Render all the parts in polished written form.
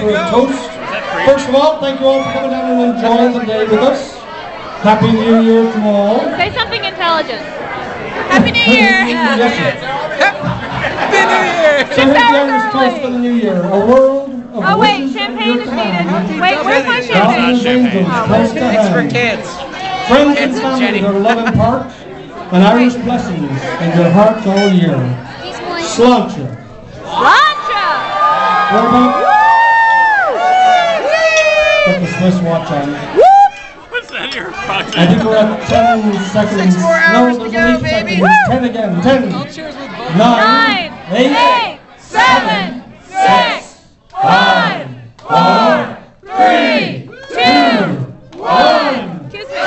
for a toast. First of all, thank you all for coming down and enjoying the day with us. Happy New Year to all. Say something intelligent. Happy New Year! Yes, sir. Happy New Year! So here's the Irish toast for the New Year. A world of Oh wait, wishes champagne and is your needed. command. Wait, where's my champagne? Champagne. It's for kids. Friends Kids and and family, Jenny. their love and part, and Irish blessings in your hearts all year. Sláinte. Sláinte! What about? Put the Swiss watch on. What's that in your pocket? I think we're at 10 seconds. 6 more hours no, to there's go, 8 baby. seconds. 10 again. 10. I'll cheers with both. 9, 8, 7, 6, 5, 4, 3, 2, 1. Excuse me.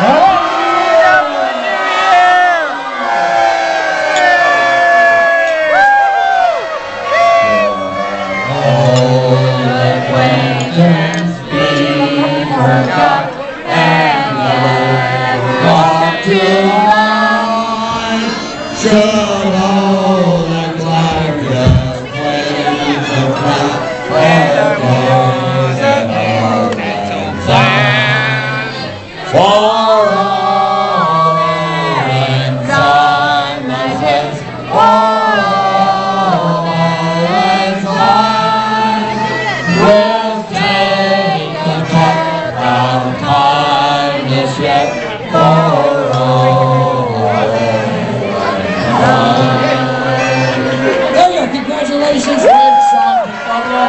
Congratulations, great song, Dublin.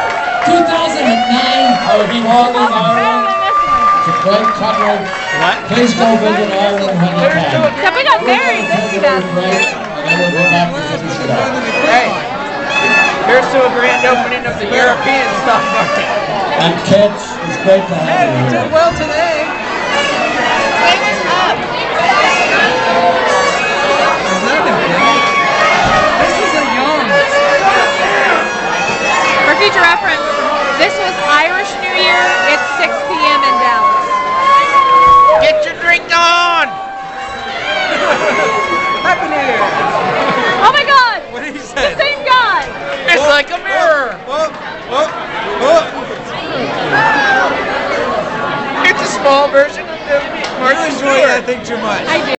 2009, Hurricane Ireland. It's a great country. Please go visit Ireland when you can. So we got married, didn't we, Beth? Great, and then we'll go back to the show. Hey, here's to a grand opening of the European stock market. And kids, it's great to have Hey, you we here. did well today. This is a young. For future reference, this was Irish New Year. It's 6 p.m. in Dallas. Get your drink on! Happy New Year! Oh my God! What did he The say? same guy! It's like a mirror! It's a small version of the Martha Stewart. I think too much. I